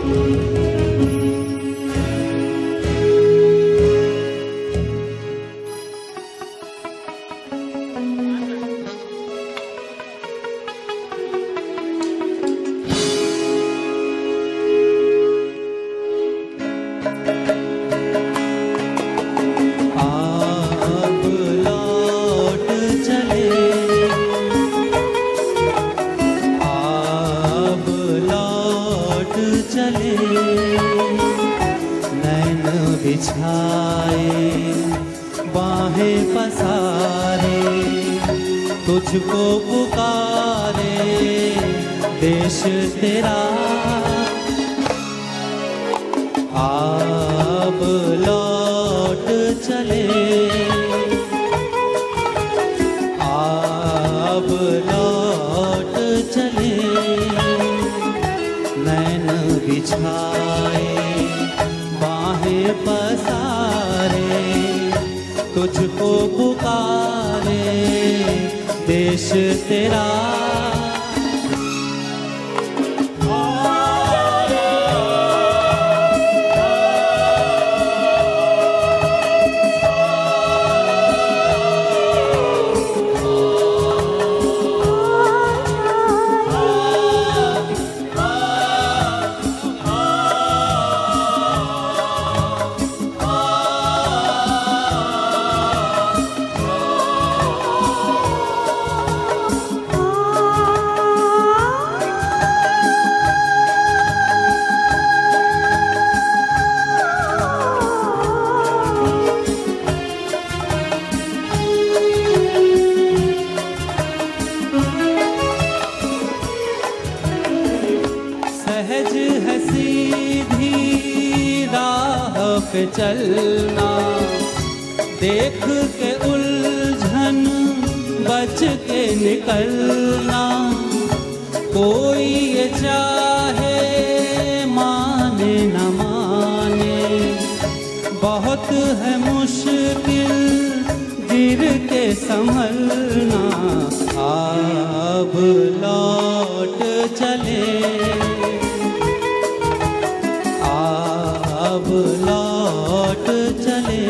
तुझको पुकारे देश तेरा, अब लौट चले, अब लौट चले, नैन बिछाए बाहें पसारे, तुझको पुकारे देश तेरा। पे चलना, देख के उलझन बच के निकलना, कोई ये चाहे माने न माने, बहुत है मुश्किल गिर के संभलना, अब लौट चले, अब लौट चले,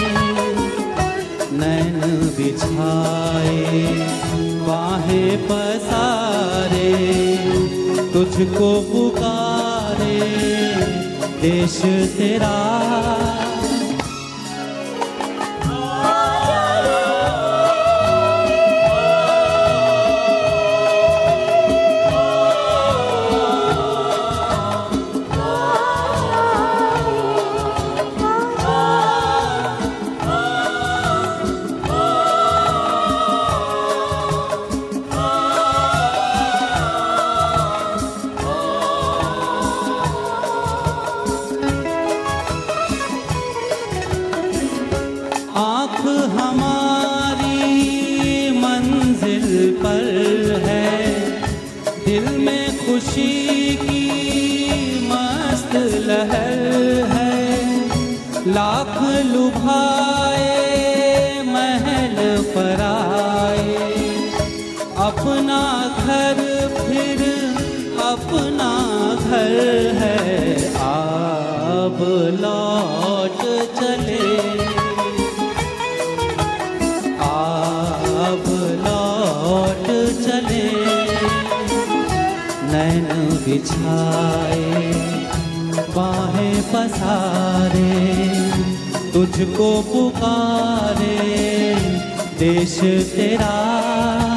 नैन बिछाए बाहें पसारे, तुझको पुकारे देश तेरा। आँख हमारी मंजिल पर है, दिल में खुशी की मस्त लहर है, लाख लुभाए महल पर आए, अपना घर फिर अपना घर है, अब लौट चले, अब लौट चले, नैन बिछाए बाहें पसारे, तुझको पुकारे देश तेरा।